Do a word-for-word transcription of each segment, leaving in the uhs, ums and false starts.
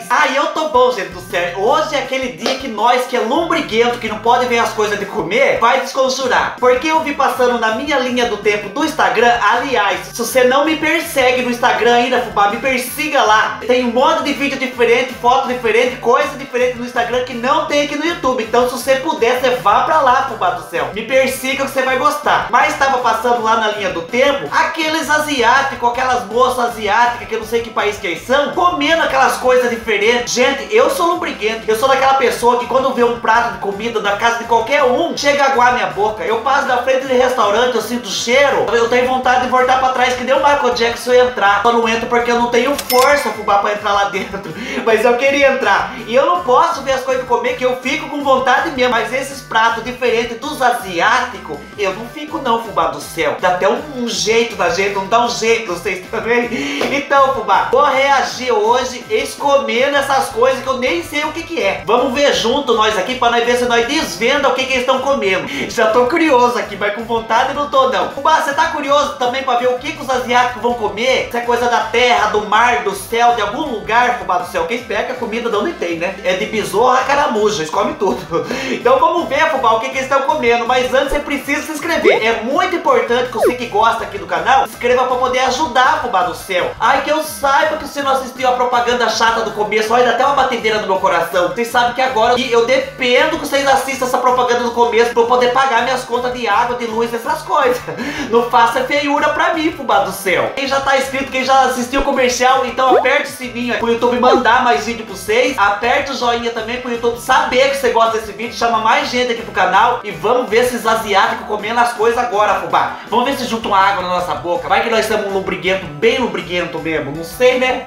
Ai, eu tô bom, gente do céu. Hoje é aquele dia que nós, que é lombriguento, que não pode ver as coisas de comer, vai desconjurar. Porque eu vi passando na minha linha do tempo do Instagram. Aliás, se você não me persegue no Instagram ainda, fubá, me persiga lá. Tem um monte de vídeo diferente, foto diferente, coisa diferente no Instagram que não tem aqui no YouTube. Então se você puder, você vá pra lá, fubá do céu. Me persiga que você vai gostar. Mas estava passando lá na linha do tempo aqueles asiáticos, aquelas moças asiáticas, que eu não sei que país que eles são, comendo aquelas coisas diferentes. Gente, eu sou lombriguento. Eu sou daquela pessoa que quando vê um prato de comida na casa de qualquer um, chega a aguar minha boca. Eu passo na frente de restaurante, eu sinto o cheiro, eu tenho vontade de voltar pra trás, que nem o Michael Jackson entrar. Só não entro porque eu não tenho força, fubá, pra entrar lá dentro. Mas eu queria entrar. E eu não posso ver as coisas de comer, que eu fico com vontade mesmo. Mas esses pratos diferentes dos asiáticos, eu não fico não, fubá do céu. Dá até um, um jeito da gente, não dá um jeito, vocês também. Então, fubá, vou reagir hoje escomendo essas coisas que eu nem sei o que que é. Vamos ver junto nós aqui, pra nós ver se nós desvenda o que que eles estão comendo. Já tô curioso aqui, mas com vontade não tô não. Fubá, você tá curioso também pra ver o que que os asiáticos vão comer? Se é coisa da terra, do mar, do céu, de algum lugar, fubá do céu. Quem espera que a comida de onde tem, né? É de besouro a caramuja, eles comem tudo. Então vamos ver, fubá, o que que eles estão comendo. Mas antes você precisa se inscrever. É muito importante que você que gosta aqui do canal, se inscreva pra poder ajudar, fubá do céu. Ai, que eu saiba que você não assistiu a propaganda chata do começo. Olha, dá até uma batedeira no meu coração. Vocês sabem que agora eu dependo que vocês assistam essa propaganda do começo pra eu poder pagar minhas contas de água, de luz, essas coisas. Não faça feiura pra mim, fubá do céu. Quem já tá inscrito, quem já assistiu o comercial, então aperte o sininho pro YouTube mandar mais vídeo pra vocês. Aperte o joinha também pro YouTube saber que você gosta desse vídeo. Chama mais gente aqui pro canal. E vamos ver esses asiáticos comendo as coisas agora, fubá. Vamos ver se junta uma água na nossa boca. Vai que nós estamos um lombriguento, bem lombriguento mesmo. Não sei, né?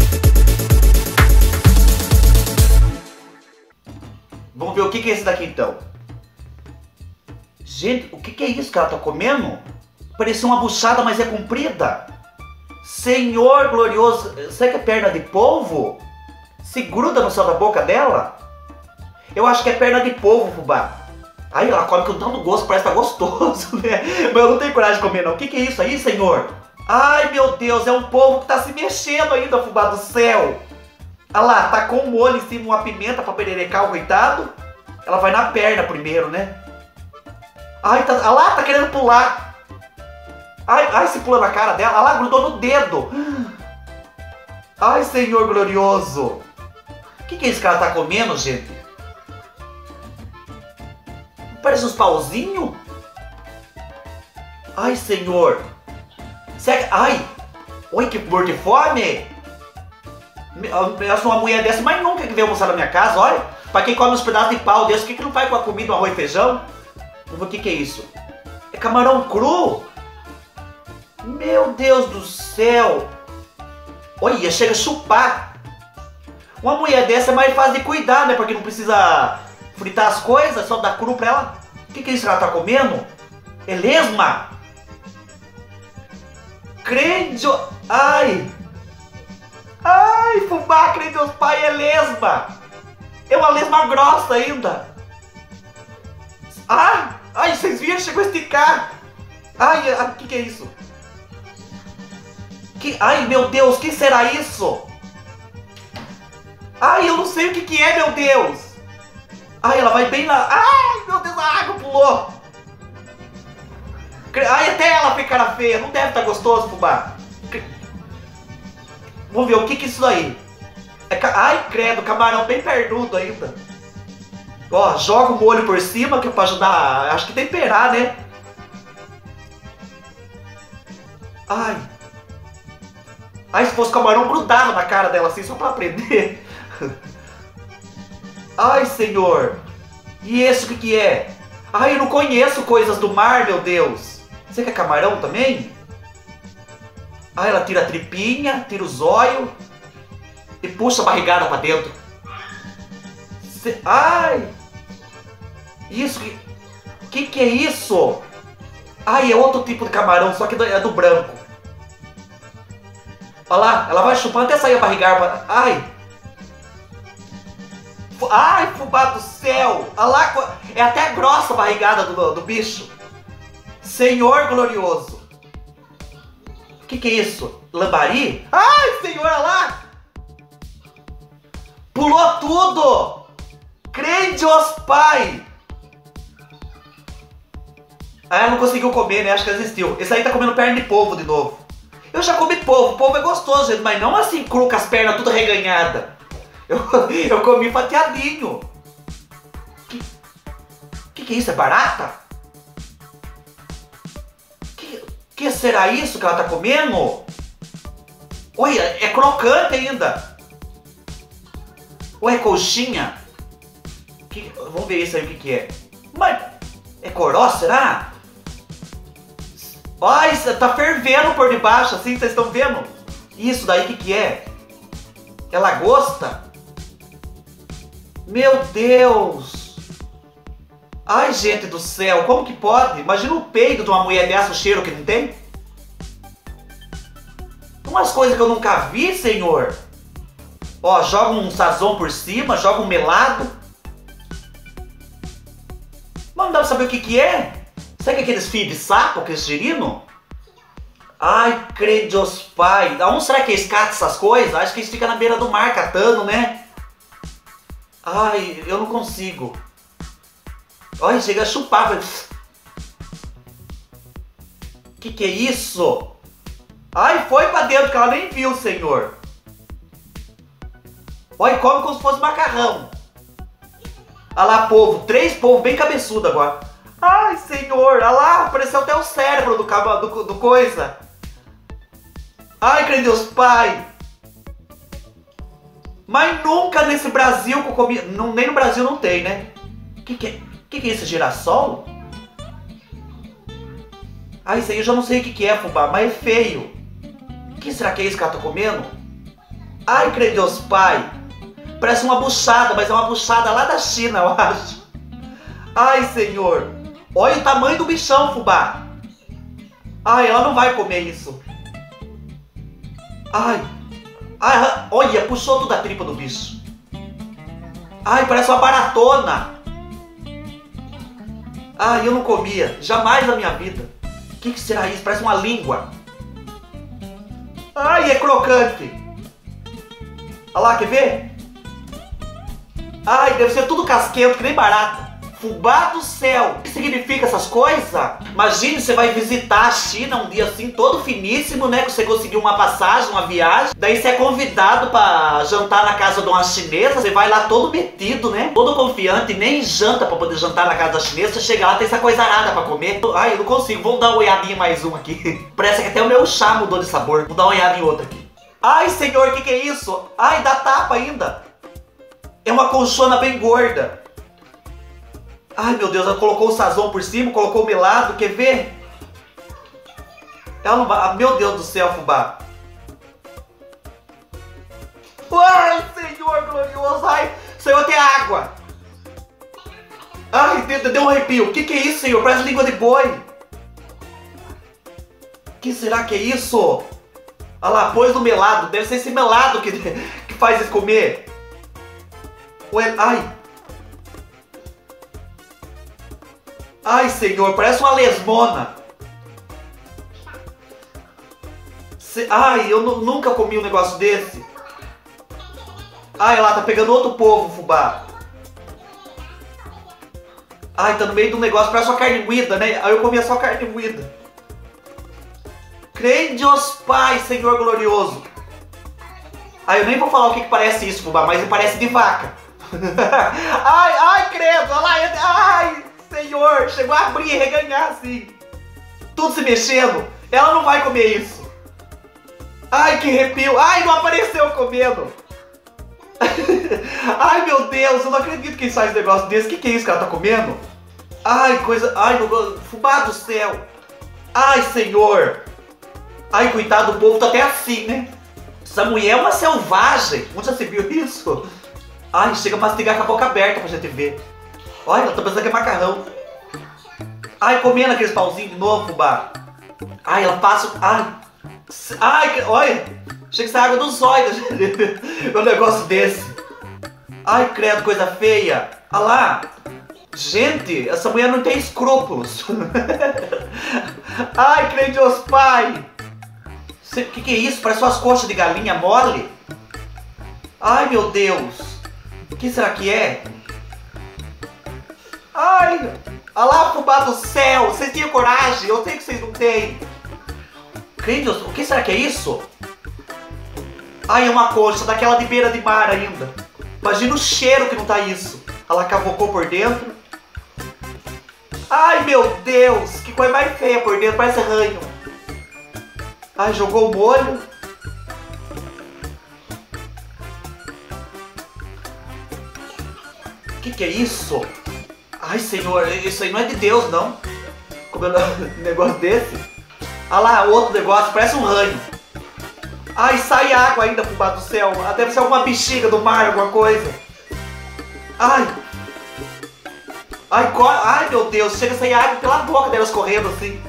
Vamos ver o que que é esse daqui então. Gente, o que que é isso que ela tá comendo? Parece uma buchada, mas é comprida. Senhor glorioso. Será que é perna de polvo? Se gruda no céu da boca dela? Eu acho que é perna de polvo, fubá. Aí ela come com tanto gosto, parece que tá gostoso, né? Mas eu não tenho coragem de comer não. O que que é isso aí, senhor? Ai, meu Deus, é um polvo que tá se mexendo ainda, fubá do céu. Olha lá, tá com um molho em cima, uma pimenta pra pererecar o coitado. Ela vai na perna primeiro, né? Ai, tá, olha lá, tá querendo pular. Ai, ai, se pula na cara dela. Olha lá, grudou no dedo. Ai, Senhor glorioso. O que que é isso que ela tá comendo, gente? Parece uns pauzinhos. Ai, Senhor. Será que... Ai, oi, que morto de fome. Eu sou uma mulher dessa, mas nunca que veio almoçar na minha casa, olha. Pra quem come uns pedaços de pau desse, o que que não faz com a comida, um arroz e feijão? Vamos ver o que que é isso. É camarão cru? Meu Deus do céu. Olha, chega a chupar. Uma mulher dessa é mais fácil de cuidar, né? Porque não precisa fritar as coisas, só dar cru pra ela. O que que é isso que ela tá comendo? É lesma? Credo. Ai. Ai, fubá, credo Deus pai, é lesma. É uma lesma grossa ainda. Ah, ai, vocês viram? Chegou a esticar. Ai, o que que é isso? Que, ai, meu Deus, o que será isso? Ai, eu não sei o que que é, meu Deus. Ai, ela vai bem lá. Ai, meu Deus, a água pulou. Ai, até ela fez cara feia. Não deve estar gostoso, fubá. Vamos ver o que que é isso aí. É ca... Ai, credo, camarão bem pernudo ainda. Ó, joga o molho por cima, que é pra ajudar, acho que temperar, né? Ai. Ai, se fosse camarão, grudava na cara dela assim, só pra aprender. Ai, Senhor. E esse o que que é? Ai, eu não conheço coisas do mar, meu Deus. Você quer camarão também? Ai, ela tira a tripinha, tira o zóio e puxa a barrigada pra dentro. Cê... Ai! Isso que... Que que é isso? Ai, é outro tipo de camarão, só que é do branco. Olha lá, ela vai chupando até sair a barrigada. Ai! Ai, fubá do céu! Olha lá, é até grossa a barrigada do, do bicho. Senhor glorioso! O que que é isso? Lambari? Ai, Senhor, olha lá! Pulou tudo! Crê em Deus, pai! Ah, ela não conseguiu comer, né? Acho que ela desistiu. Esse aí tá comendo perna de polvo de novo. Eu já comi polvo. Polvo é gostoso, gente, mas não assim cru, com as pernas tudo reganhadas. Eu, eu comi fatiadinho. Que, que que é isso? É barata? Que, que será isso que ela tá comendo? Olha, é crocante ainda. Ou é coxinha? Que, vamos ver isso aí o que que é. Mas é coró, será? Ai, tá fervendo por debaixo, assim, vocês estão vendo? Isso daí o que que é? É lagosta? Meu Deus! Ai, gente do céu, como que pode? Imagina o peido de uma mulher dessa, o cheiro que não tem. Umas coisas que eu nunca vi, senhor. Ó, joga um sazon por cima, joga um melado. Mas não dá pra saber o que que é? Será que é aqueles fios de sapo, aqueles girino? Ai, credos pai. Aonde será que eles catam essas coisas? Acho que eles ficam na beira do mar catando, né? Ai, eu não consigo. Olha, chega a chupar. Que que é isso? Ai, foi pra dentro que ela nem viu, senhor. Olha, come como se fosse macarrão. Olha lá, povo. Três povos bem cabeçudo agora. Ai, senhor. Olha lá, apareceu até o cérebro do, do, do coisa. Ai, creio em Deus, pai. Mas nunca nesse Brasil que eu comi... Não, nem no Brasil não tem, né? Que que é? Que que é esse girassol? Ah, isso aí eu já não sei o que que é, fubá, mas é feio. O que será que é isso que ela tá comendo? Ai, creio em Deus, pai. Parece uma buchada, mas é uma buchada lá da China, eu acho. Ai, senhor. Olha o tamanho do bichão, fubá. Ai, ela não vai comer isso. Ai. Ai, olha, puxou tudo a tripa do bicho. Ai, parece uma baratona. Ai, eu não comia. Jamais na minha vida. O que que será isso? Parece uma língua. Ai, é crocante. Olha lá, quer ver? Ai, deve ser tudo casquento, que nem barata. Fubá do céu. O que significa essas coisas? Imagine, você vai visitar a China um dia assim, todo finíssimo, né? Que você conseguiu uma passagem, uma viagem. Daí você é convidado pra jantar na casa de uma chinesa. Você vai lá todo metido, né? Todo confiante, nem janta pra poder jantar na casa da chinesa. Você chega lá, tem essa coisa arada pra comer. Ai, eu não consigo. Vamos dar uma olhadinha em mais um aqui. Parece que até o meu chá mudou de sabor. Vou dar uma olhada em outro aqui. Ai, senhor, o que que é isso? Ai, dá tapa ainda. É uma colchona bem gorda. Ai, meu Deus, ela colocou o sazon por cima, colocou o melado, quer ver? Ela não vai... Meu Deus do céu, fubá. Ai, Senhor glorioso, ai, saiu até água. Ai, deu, deu um arrepio. O que que é isso, senhor? Parece língua de boi. O que será que é isso? Olha lá, pôs no melado. Deve ser esse melado que, que faz eles comer. Ué, ai. Ai, senhor, parece uma lesmona. Se... Ai, eu nunca comi um negócio desse. Ai, lá, tá pegando outro povo, fubá. Ai, tá no meio de um negócio, parece uma carne moída, né? Aí eu comia só carne moída. Crê em Deus Pai, Senhor glorioso. Ai, eu nem vou falar o que, que parece isso, fubá, mas parece de vaca. Ai, ai, credo, olha lá, ai, Senhor, chegou a abrir e reganhar assim. Tudo se mexendo. Ela não vai comer isso. Ai, que arrepio. Ai, não apareceu comendo. Ai, meu Deus, eu não acredito que eles fazem um negócio desse. O que, que é isso que ela tá comendo? Ai, coisa... Ai, meu... Fubá do céu. Ai, Senhor. Ai, coitado do povo, tá até assim, né? Essa mulher é uma selvagem. Onde já se viu isso? Ai, chega a mastigar com a boca aberta pra gente ver. Olha, eu tô pensando que é macarrão. Ai, comendo aqueles pauzinhos de novo, fubá. Ai, ela passa... Ai, ai, olha. Chega essa água dos olhos. Um negócio desse. Ai, credo, coisa feia. Olha lá. Gente, essa mulher não tem escrúpulos. Ai, creio em Deus Pai. O que, que é isso? Parece umas coxas de galinha mole. Ai, meu Deus. O que será que é? Ai, olha lá, fubá do céu. Vocês tinham coragem? Eu sei que vocês não têm. Credo, o que será que é isso? Ai, é uma concha daquela de beira de mar ainda. Imagina o cheiro que não tá isso. Ela cavocou por dentro. Ai, meu Deus, que coisa mais feia por dentro, parece ranho. Ai, jogou o molho. O que que é isso? Ai, Senhor, isso aí não é de Deus, não. Comendo um negócio desse. Olha lá, outro negócio, parece um ranho. Ai, sai água ainda, fubá do céu. Deve ser alguma bexiga do mar, alguma coisa. Ai. Ai, ai, meu Deus, chega a sair água pela boca delas correndo assim.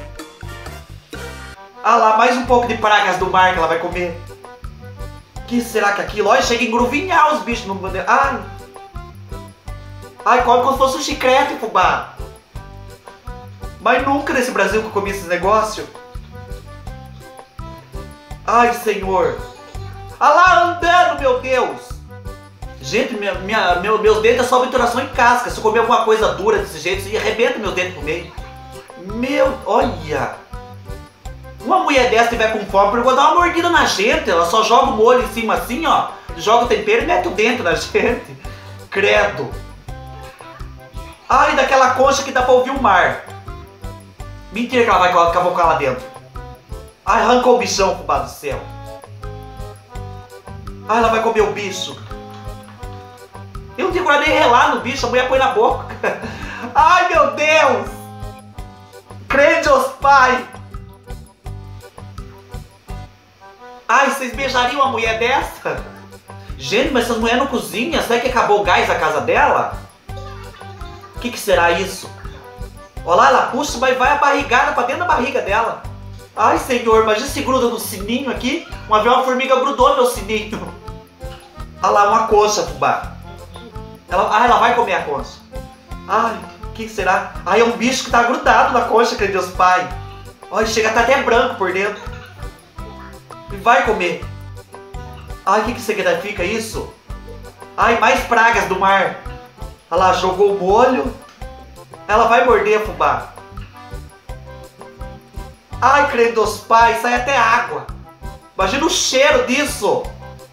Ah lá, mais um pouco de pragas do mar que ela vai comer. Que será que é aquilo? Olha, chega a engruvinhar os bichos no... Ai. Ai, come como se fosse um chiclete, fubá. Mas nunca nesse Brasil que eu comi esses negócios. Ai, Senhor. Olha lá, andando, meu Deus. Gente, minha, minha, meu, meus dentes é só obturação em casca. Se eu comer alguma coisa dura desse jeito, isso arrebenta meus dentes pro meio. Meu, olha. Uma mulher dessa tiver com fome, eu vou dar uma mordida na gente. Ela só joga o molho em cima assim, ó. Joga o tempero e mete o dentro na gente. Credo. Ai, daquela concha que dá pra ouvir o mar. Mentira que ela vai cavocar lá dentro. Ai, arrancou o bichão, fubá do céu. Ai, ela vai comer o bicho. Eu não tenho coragem nem relar no bicho, a mulher põe na boca. Ai, meu Deus. Credos, pai. Ai, vocês beijariam uma mulher dessa? Gente, mas essas mulheres não cozinham? Será que acabou o gás da casa dela? O que que será isso? Olha lá, ela puxa, mas vai a barrigada pra dentro da barriga dela. Ai, Senhor, imagina se gruda no sininho aqui. Uma vez uma formiga grudou no meu sininho. Olha lá, uma concha, fubá. Ela, ah, ela vai comer a concha. Ai, o que será? Ai, é um bicho que tá grudado na concha, que Deus Pai. Olha, chega a tá até branco por dentro. E vai comer. Ai, o que que significa isso? Ai, mais pragas do mar. Olha lá, jogou o molho. Ela vai morder, fubá. Ai, credos pai, sai até água. Imagina o cheiro disso.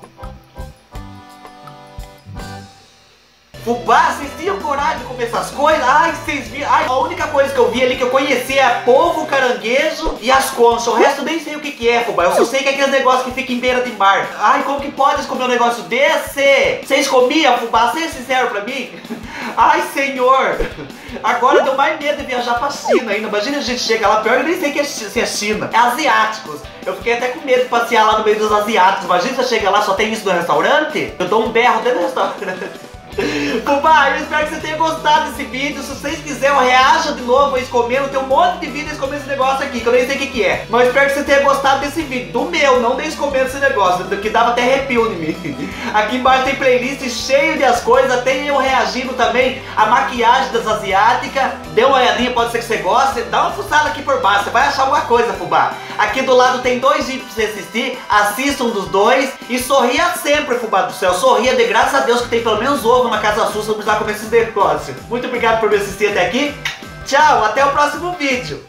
Fubá, vocês tinham coragem de comer essas coisas? Ai, vocês viram? Ai, a única coisa que eu vi ali que eu conhecia é polvo, caranguejo e as conchas. O resto eu nem sei o que que é, fubá. Eu só sei que é aqueles negócios que ficam em beira de mar. Ai, como que pode comer um negócio desse? Vocês comiam, fubá? Seja sincero pra mim. Ai, Senhor. Agora deu mais medo de viajar pra China ainda. Imagina a gente chega lá, pior eu nem sei que é, se é China. É asiáticos. Eu fiquei até com medo de passear lá no meio dos asiáticos. Imagina você chega lá, só tem isso no restaurante? Eu dou um berro dentro do restaurante. Fubá, eu espero que você tenha gostado desse vídeo. Se vocês quiserem, eu reaja de novo eles comendo. Tem um monte de vídeos comendo esse negócio aqui, que eu nem sei o que que é. Mas eu espero que você tenha gostado desse vídeo. Do meu, não deles comendo esse negócio, que dava até arrepio em mim. Aqui embaixo tem playlist cheio de as coisas. Tem eu reagindo também a maquiagem das asiáticas. Dê uma olhadinha, pode ser que você goste. Dá uma fuçada aqui por baixo, você vai achar alguma coisa, fubá. Aqui do lado tem dois vídeos pra você assistir. Assista um dos dois. E sorria sempre, fubá do céu. Sorria de graças a Deus que tem pelo menos ovo na casa sua, não precisar comer esses negócios. Muito obrigado por me assistir até aqui. Tchau, até o próximo vídeo.